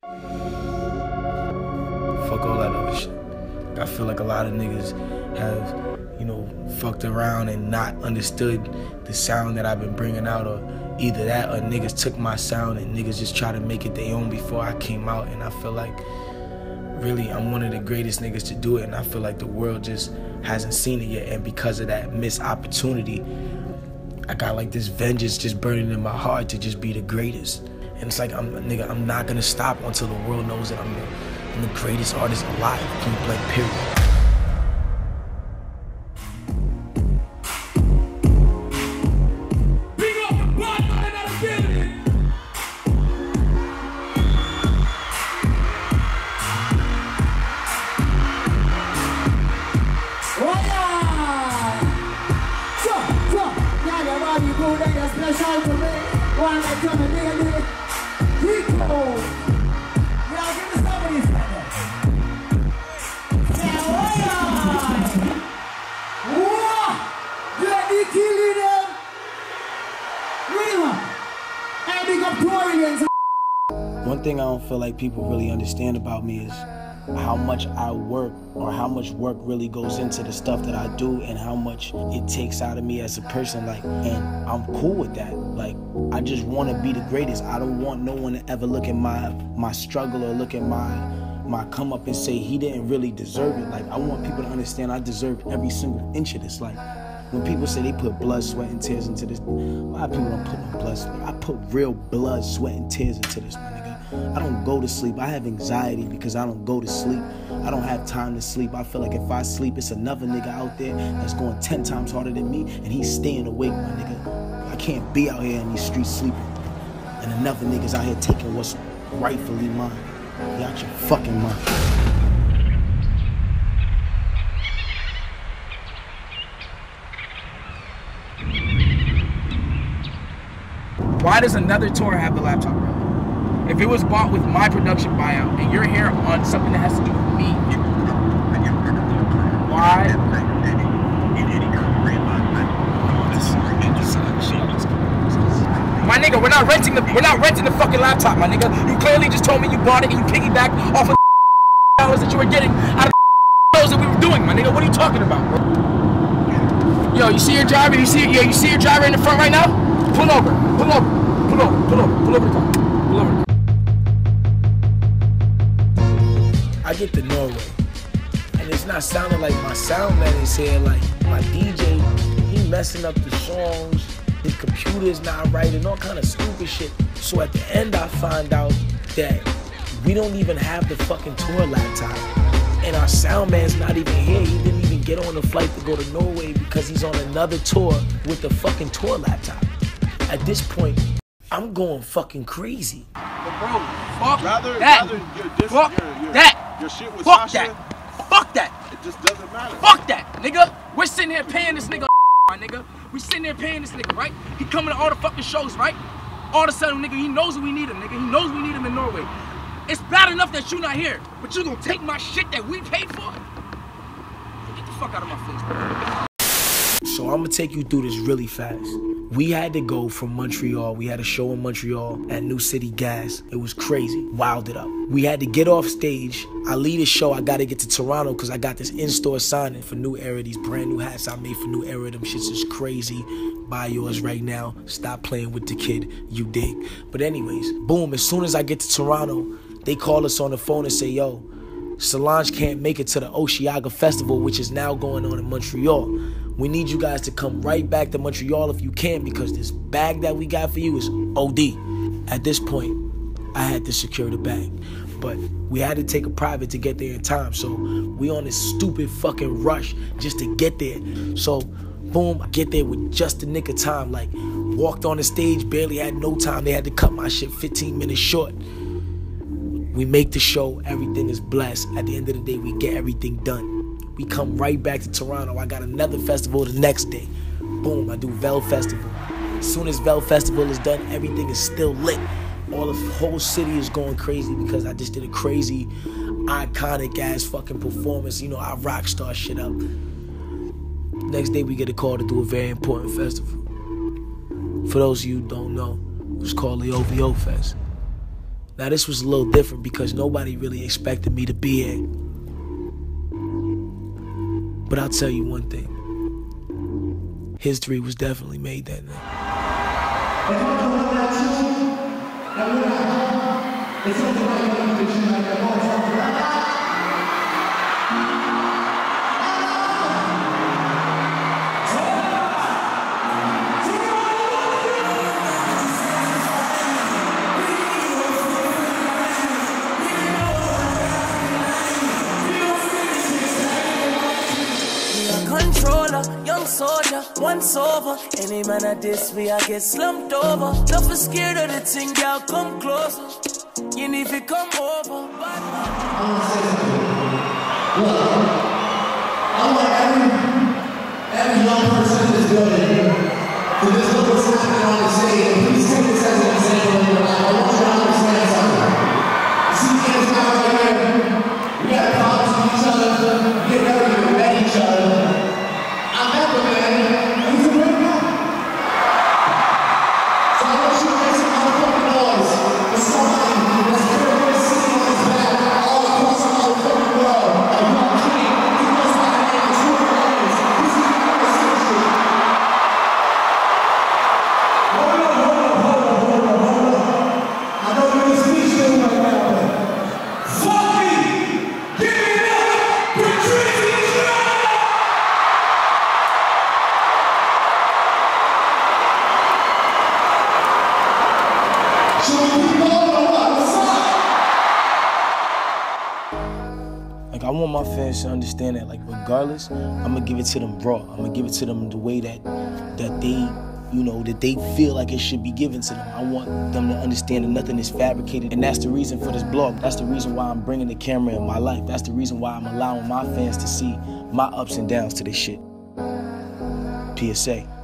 Fuck all that other shit. I feel like a lot of niggas have, fucked around and not understood the sound that I've been bringing out, or either that or niggas took my sound and niggas just try to make it their own before I came out. And I feel like really I'm one of the greatest niggas to do it, and I feel like the world just hasn't seen it yet. And because of that missed opportunity, I got like this vengeance just burning in my heart to just be the greatest. And it's like, I'm not gonna stop until the world knows that I'm the greatest artist alive, point blank, period. One thing I don't feel like people really understand about me is how much I work, or how much work really goes into the stuff that I do, and how much it takes out of me as a person. Like, and I'm cool with that. Like, I just want to be the greatest. I don't want no one to ever look at my struggle or look at my come up and say he didn't really deserve it. Like, I want people to understand I deserve every single inch of this. Like, when people say they put blood, sweat, and tears into this, a lot of people don't put no blood, sweat. I put real blood, sweat, and tears into this, my nigga. I don't go to sleep. I have anxiety because I don't go to sleep. I don't have time to sleep. I feel like if I sleep, it's another nigga out there that's going 10 times harder than me, and he's staying awake, my nigga. I can't be out here in these streets sleeping, and another nigga's out here taking what's rightfully mine. You out your fucking mind. Why does another tour have the laptop, bro? If it was bought with my production buyout and you're here on something that has to do with me, why? My nigga, we're not renting the fucking laptop, my nigga. You clearly just told me you bought it and you piggybacked off of dollars that you were getting out of the shows that we were doing, my nigga. What are you talking about, bro? Yo, you see your driver? You see your driver in the front right now? Pull over the car. I get to Norway, and it's not sounding like my sound man is here. Like, my DJ, he messing up the songs, his computer's not right, and all kind of stupid shit. So at the end, I find out that we don't even have the fucking tour laptop, and our sound man's not even here. He didn't even get on the flight to go to Norway because he's on another tour with the fucking tour laptop. At this point, I'm going fucking crazy. But bro, fuck that. Your shit with Fuck Sasha, that. Fuck that. It just doesn't matter. Fuck that, nigga. We're sitting here paying this nigga, my nigga. We sitting there paying this nigga, right? He coming to all the fucking shows, right? All of a sudden, nigga, he knows we need him, nigga. He knows we need him in Norway. It's bad enough that you're not here, but you gonna take my shit that we paid for? Get the fuck out of my face, bro. So I'm gonna take you through this really fast. We had to go from Montreal. We had a show in Montreal at New City Gas. It was crazy, wild it up. We had to get off stage. I leave the show, I gotta get to Toronto because I got this in-store signing for New Era, these brand new hats I made for New Era. Them shits is crazy. Buy yours right now. Stop playing with the kid, you dig. But anyways, boom, as soon as I get to Toronto, they call us on the phone and say, yo, Solange can't make it to the Osheaga Festival, which is now going on in Montreal. We need you guys to come right back to Montreal if you can, because this bag that we got for you is OD. At this point, I had to secure the bag, but we had to take a private to get there in time, so we on this stupid fucking rush just to get there. So, boom, I get there with just the nick of time, like, walked on the stage, barely had no time. They had to cut my shit 15 minutes short. We make the show, everything is blessed. At the end of the day, we get everything done. We come right back to Toronto. I got another festival the next day. Boom, I do Vel Festival. As soon as Vel Festival is done, everything is still lit. All the whole city is going crazy because I just did a crazy, iconic ass fucking performance. You know, I rock star shit up. Next day, we get a call to do a very important festival. For those of you who don't know, it was called the OVO Fest. Now this was a little different because nobody really expected me to be here. But I'll tell you one thing. History was definitely made that night. Controller, young soldier, once over. Any man at this, I get slumped over. Never scared of the thing, girl, come closer. You need to come over. I want every young person in this building to just look what's happening on the stage and please take this as an example in your life. I want you to understand something. See this guy right here? We got problems with each other, get ready to met each other. I met the man, and he's a great guy. So I want you to make some motherfucking noise for somebody that's carrying this city on his back all across the motherfucking world. A young king, he goes by the name of True Lions. This is the conversation. Hold on. I know you're in a speech room right now, but fuck me! Give it up for Trinity Drive! Like, I want my fans to understand that, like, regardless, I'm gonna give it to them raw. I'm gonna give it to them the way that they, you know, that they feel like it should be given to them. I want them to understand that nothing is fabricated, and that's the reason for this blog. That's the reason why I'm bringing the camera in my life. That's the reason why I'm allowing my fans to see my ups and downs to this shit. PSA.